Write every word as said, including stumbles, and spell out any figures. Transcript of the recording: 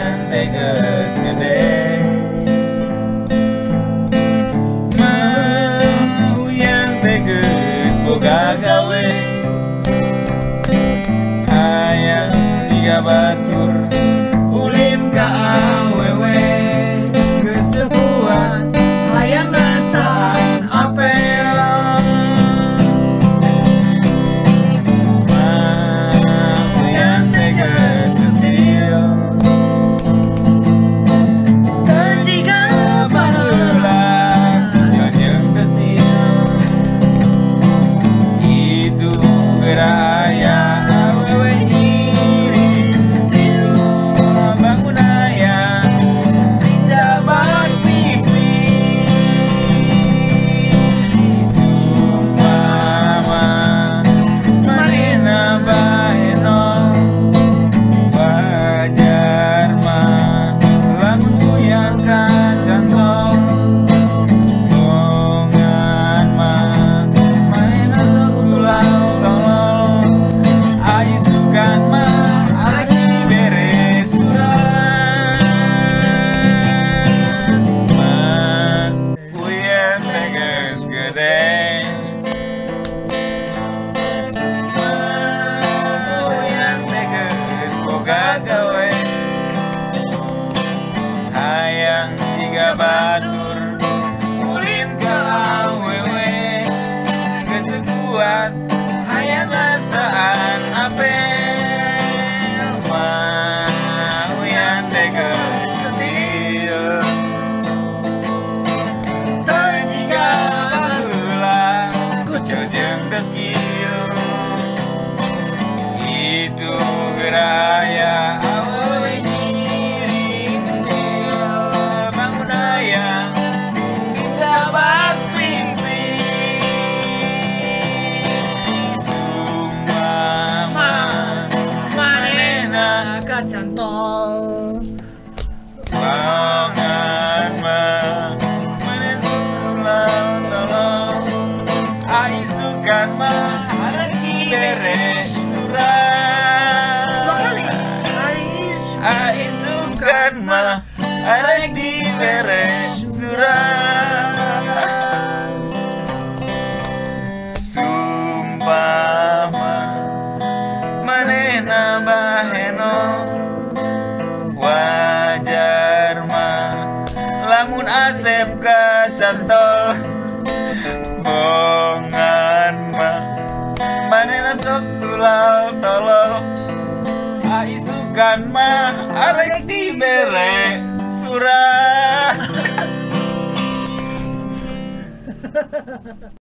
teges gede mau yang teges boga gawe hayang tiga batur ulin ka awewe kesepuan hayang ngasaan apel mau yang teges setia kejiga baheula jeung detil itu geraya awewe ngirim tilu bangun aya dijabat pipi sumpama manehna baeno wajar mah lamun uyang kacantong longan mah manehna sok tulau tolong aisukan mah arek dibere surat mah uyang teges gede mah uyang teges boga gawe hayang tiga batur ulin ka awewe kesekuat hayang ngasaan apel mah uyang teges setia terjika baheula jeung dekil itu geraya awewe ngiring til bangun aya dijabat mimpi sumpama manehna kacantol bangan mah maneh sulang tolong aisukan mah arek dibere surat kali Aris aisukan mah arek dibere surat sumpama manehna baheno wajar mah lamun asep kacantol bongan mah manehna sok tulau tolol aisukan mah arek dibere surat